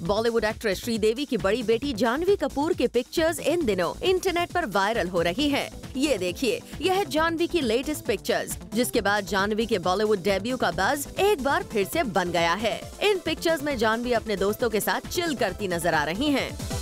Bollywood actress Sridevi की बड़ी बेटी जानवी कपूर की पिक्चर्स इन दिनों इंटरनेट पर वायरल हो रही हैं। ये देखिए, यह है जानवी की लेटेस्ट पिक्चर्स, जिसके बाद जानवी के बॉलीवुड डेब्यू का बज़ एक बार फिर से बन गया है। इन पिक्चर्स में जानवी अपने दोस्तों के साथ चिल करती नजर आ रही हैं।